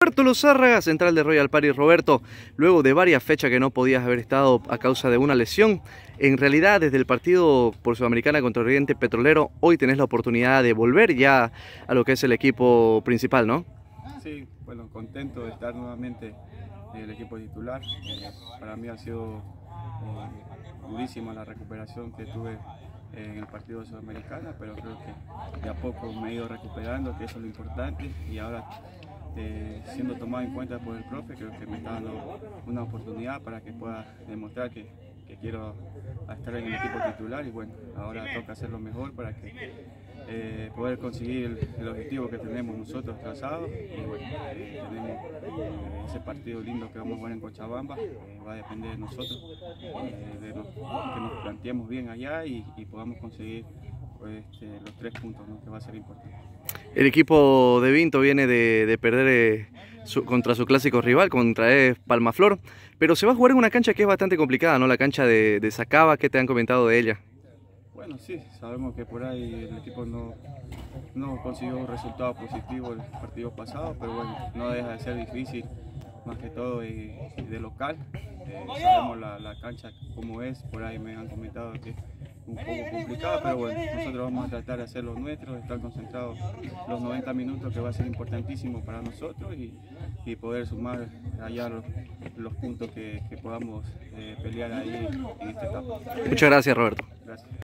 Roberto Luzárraga, central de Royal Party. Roberto, luego de varias fechas que no podías haber estado a causa de una lesión, en realidad desde el partido por Sudamericana contra Oriente Petrolero, hoy tenés la oportunidad de volver ya a lo que es el equipo principal, ¿no? Sí, bueno, contento de estar nuevamente en el equipo titular. Para mí ha sido durísima la recuperación que tuve en el partido de Sudamericana, pero creo que de a poco me he ido recuperando, que eso es lo importante, y ahora siendo tomado en cuenta por el profe, creo que me está dando una oportunidad para que pueda demostrar que quiero estar en el equipo titular, y bueno, ahora toca hacerlo mejor para que poder conseguir el objetivo que tenemos nosotros trazado. Y bueno, tenemos ese partido lindo que vamos a jugar en Cochabamba, va a depender de nosotros, de que nos planteemos bien allá y podamos conseguir los 3 puntos, ¿no? Que va a ser importante. El equipo de Vinto viene de perder contra su clásico rival, contra Palmaflor, pero se va a jugar en una cancha que es bastante complicada, ¿no? La cancha de Sacaba. ¿Qué te han comentado de ella? Bueno, sí, sabemos que por ahí el equipo no consiguió un resultado positivo el partido pasado, pero bueno, no deja de ser difícil, más que todo de local. Sabemos la cancha como es, por ahí me han comentado que es un poco complicada, pero bueno, nosotros vamos a tratar de hacer lo nuestro, estar concentrados los 90 minutos, que va a ser importantísimo para nosotros, y poder sumar allá los puntos que podamos pelear ahí en esta etapa. Muchas gracias, Roberto. Gracias.